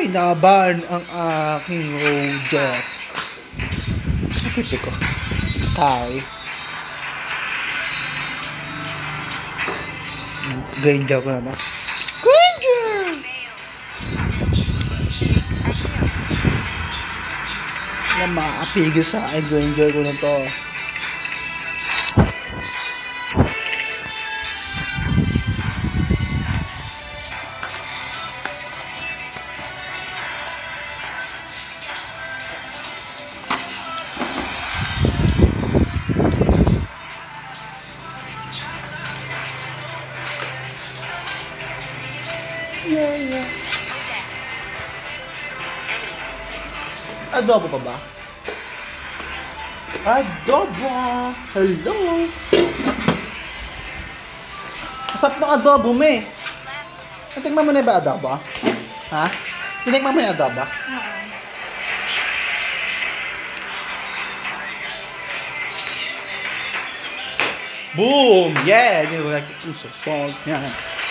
Kinabahan ang aking roadjet. Pipi ko. Kay. Granger ko naman. Granger! Alam, makakapigil sa akin. Granger ko na to. Yeah. Adobo pa ba? Adobo! Hello! Masarap ng adobo, me. Natikman mo na ba adobo? Ha? Tinikman mo na adobo? Boom! Yeah! Hindi ko like usok. Yan.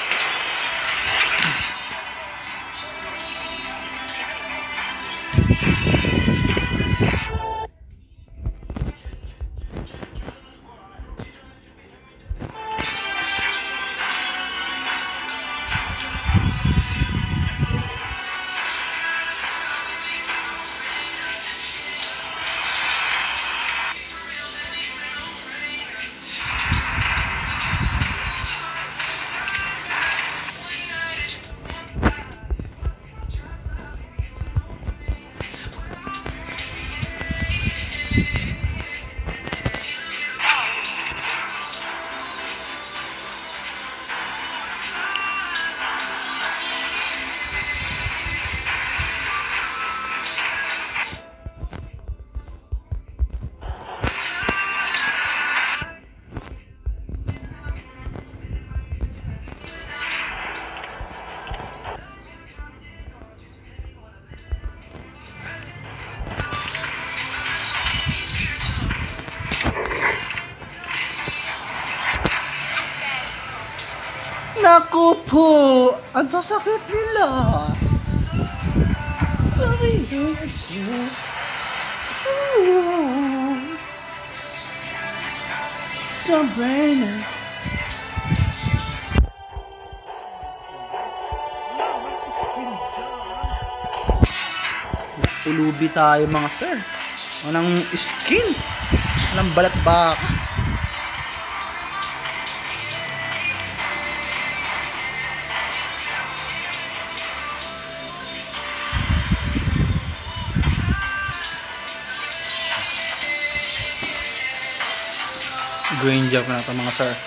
Naku po! Ang sasakit nila! Sabrina! Ulubi tayo mga sir. Walang skin. Walang balat baka. Granger na ito mga sir.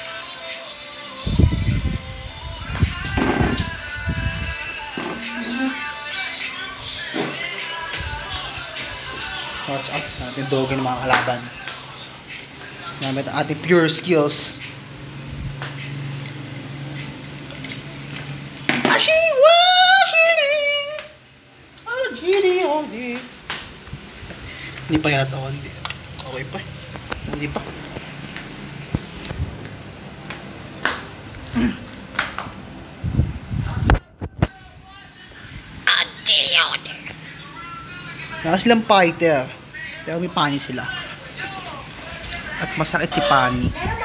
Watch out sa ating doggy ng mga kalaban. Gamit ang ating pure skills. Hindi pa yata ako. Okay pa. Hindi pa. Wala silang fighter. Pero may pani sila. At masakit si pani.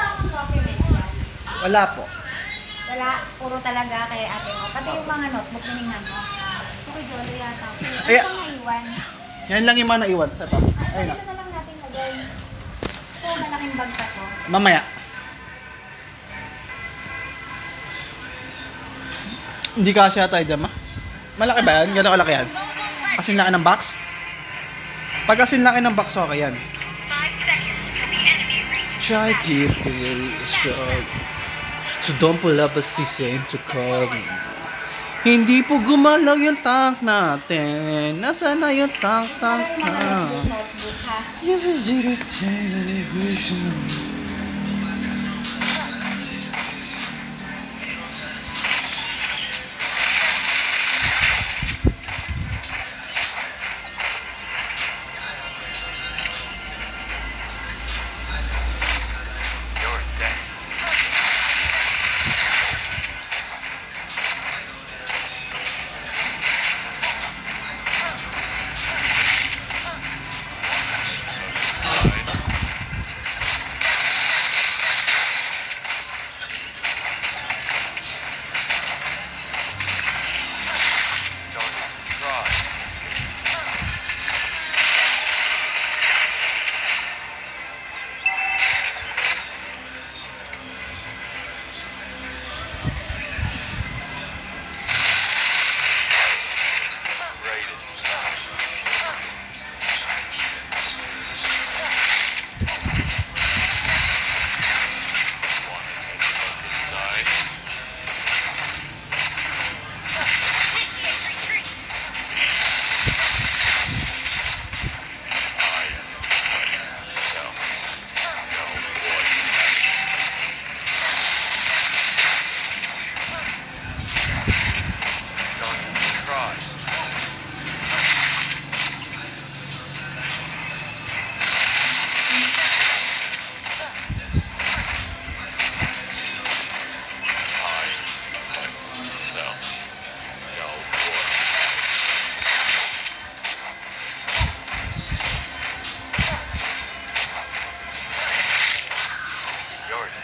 Wala po. Wala. Puro talaga kay ate mo. Pati yung mga notebook na hingnan mo. Okay, Jolo yata. Ano pang naiwan? Yan lang yung mga naiwan sa taas. Ayun na lang natin lagay. Ito, malaking bag pa to. Mamaya. Hindi kasi tayo dyan, ma. Malaki ba yan? Gano'n kalaki yan? Kasing laki ng box? Pag kasing laki ng box, okay yan. 5 seconds till the enemy reaches Try keep it short. So don't pull up a sisig to call me. Hindi po gumalaw yung tank natin. Nasaan na yung tank na? Notebook ha. Yes, it's zero television.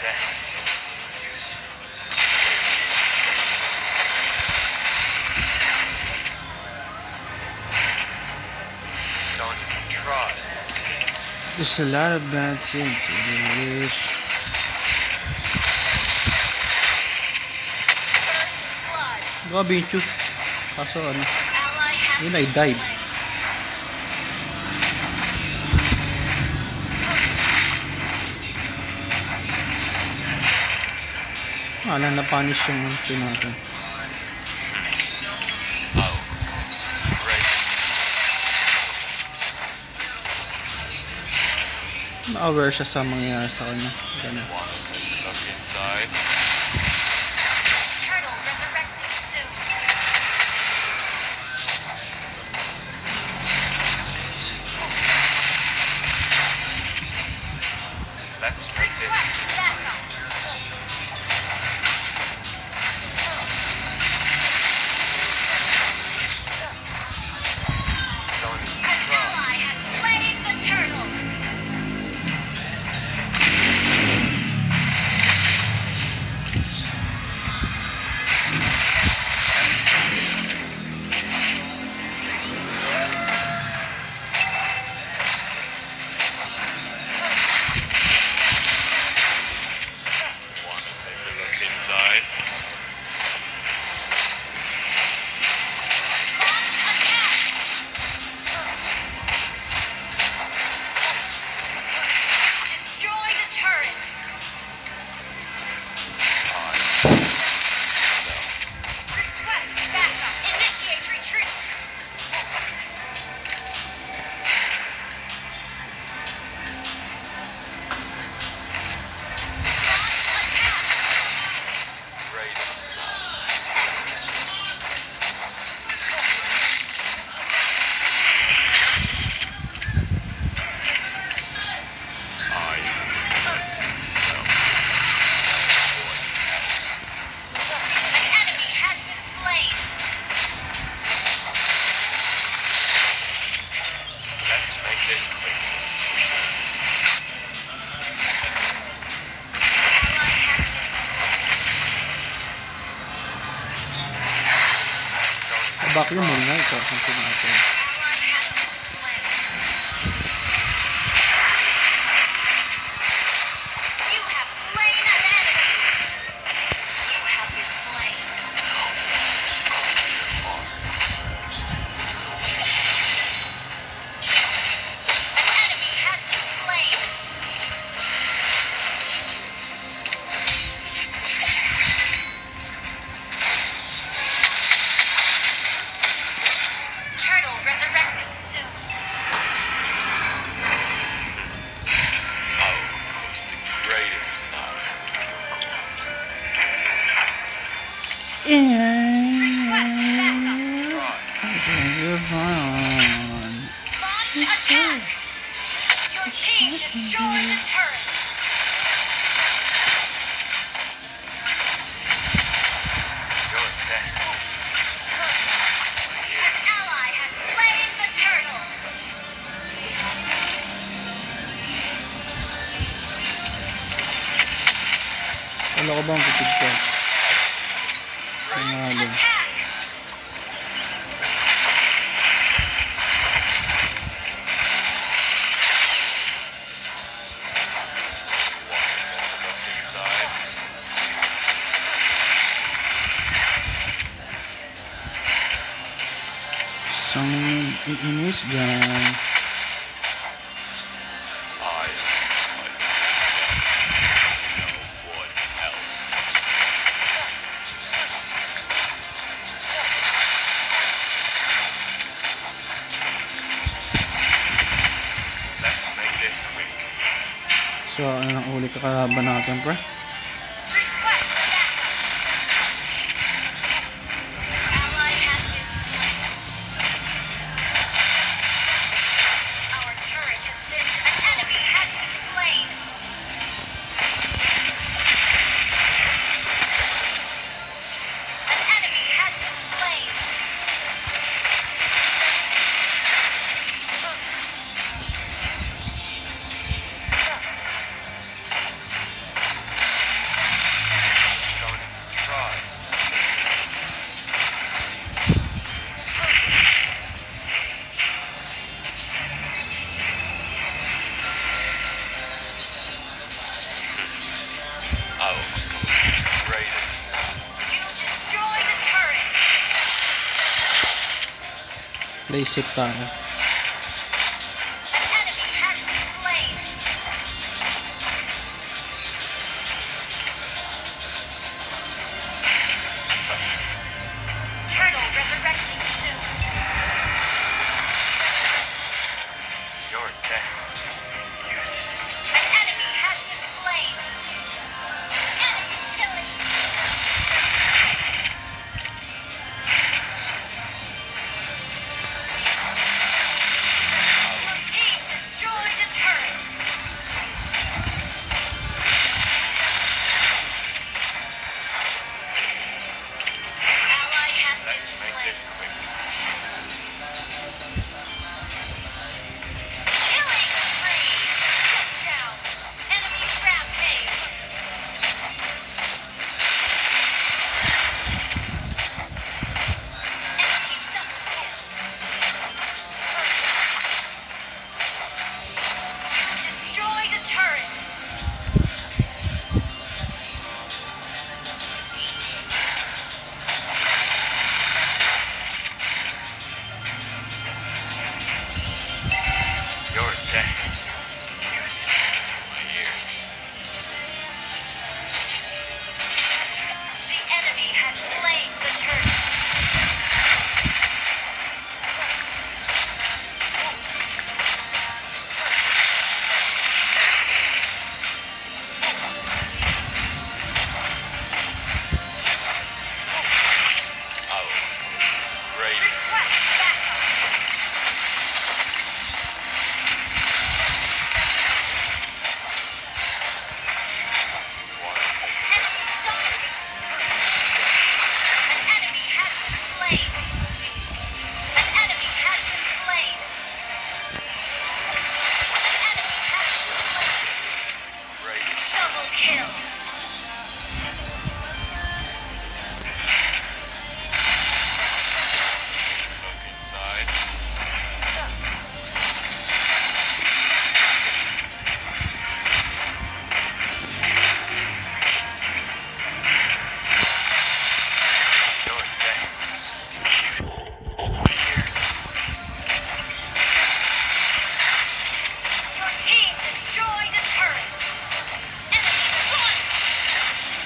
Don't even try. There's a lot of bad things to this. First blood. Grabe yung chute. Kaso ano, Ally has yun ay dive. Alam na punish yung chute natin. Oh, great. Na-aware siya sa mangyayari sa kanya. Ganun. Look inside. turtle resurrecting soon. Let's make this Request backup. don't even An try. ally has slain the turtle. Wanna take a look inside? Launch attack. Destroy the turret. Request backup. Initiate retreat. Launch attack. Greatest I An enemy has been slain. Let's make this quick. Ally has been Back yung muna ito. Ang chute natin. Ally has been slain. You have slain an enemy. You have been slain. An enemy has been slain. Turtle resurrecting soon. Oh, who's the greatest now? Launch attack. Your team destroyed the turret. You're dead. An ally has slain the turtle. Wala ko bang kitid ka? Launch Panalo. attack. Look inside. Isang iinis dyan. I no one else. Let's make this quick. So, ano ang uli kakalaban natin, pre? Request backup. Ally has been slain. Our turret has been. An enemy has been slain. An enemy has been slain. Play safe tayo. An enemy has been slain. Turtle resurrecting soon. Your death. Use. An enemy has been slain. Enemy killing. Your team destroyed a turret. Ally has been Let's make slain. this quick. Killing spree. Shut down. Enemy rampage. Enemy double kill. Destroyed a turret. Your death. Use. My ears. The enemy has slain the turret. Oh. Great. Request backup. Enemy dominating. An enemy has been slain. An enemy has been slain. An enemy has been slain. Great. Double kill. Look inside. Your death. My ears. Your team destroyed a turret. Enemy one.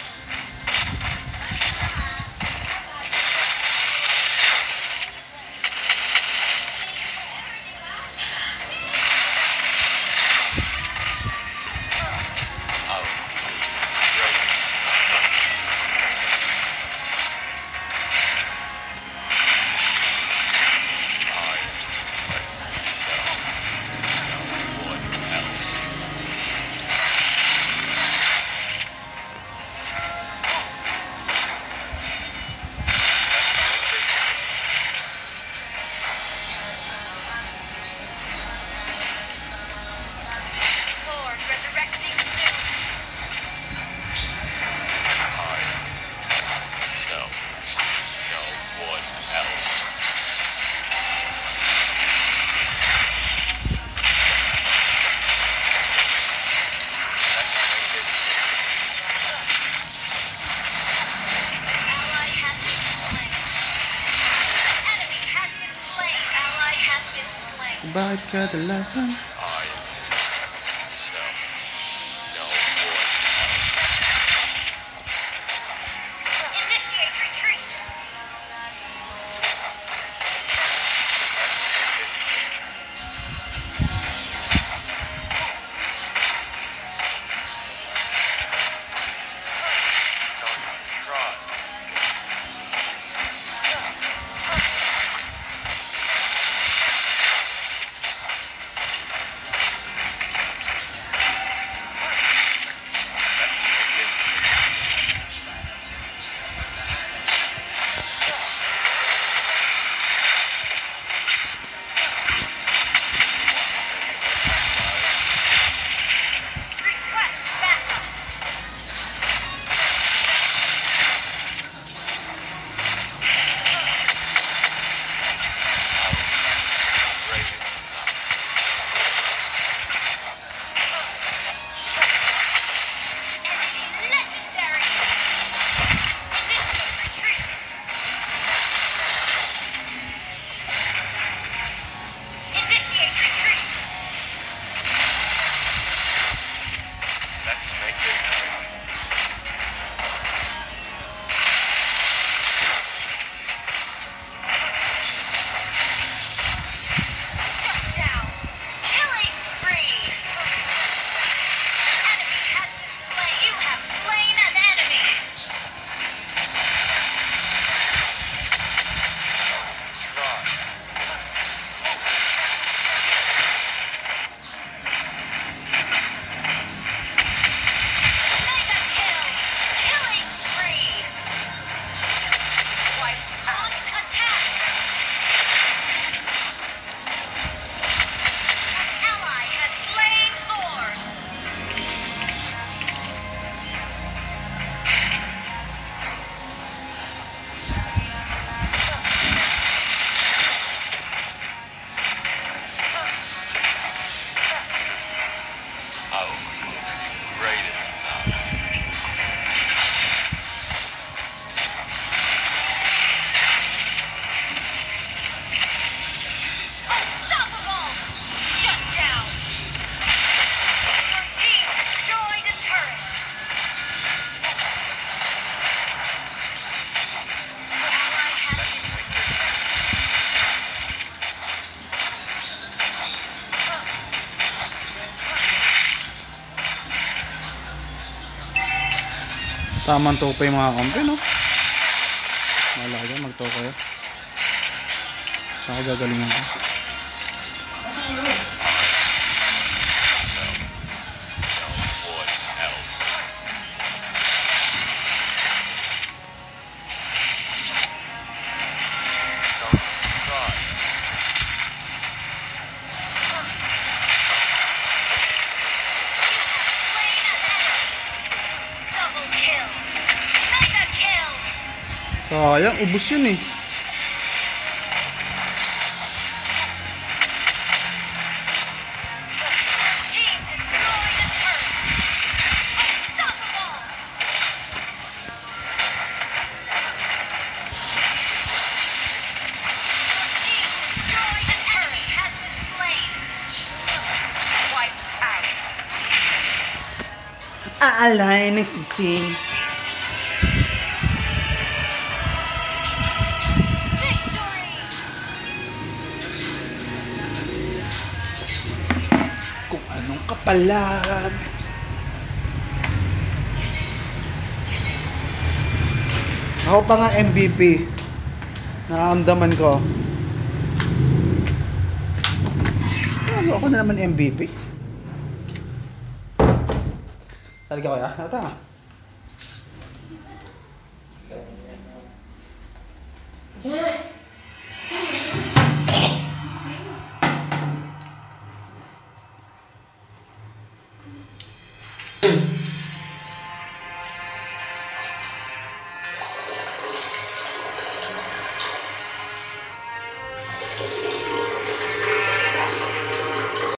Oh. Great. I myself. No one else. Lord resurrecting soon. I myself. No one else. Let's make this Ally has been slain. Enemy has been slain. Ally has been slain. Bakit kadalasan? I myself. No one else. Initiate retreat. Don't try. Focus now. Unstoppable! Shut down! Your team destroyed a turret! Your ally has Tamang topa yung mga kampi, no? Malaga, magtoka kayo. Ako gagalingan ko. What else? double kill! Mega kill! Sayang, ubos yun eh. Team destroyed a turret! Unstoppable! Team destroyed a turret has been slain! Wiped out! Aalay, nagsising. Victory! Kung anong kapalag. Ako pa nga MVP. Nakaamdaman ko. Ako na naman MVP. Salig ako ya? Ata.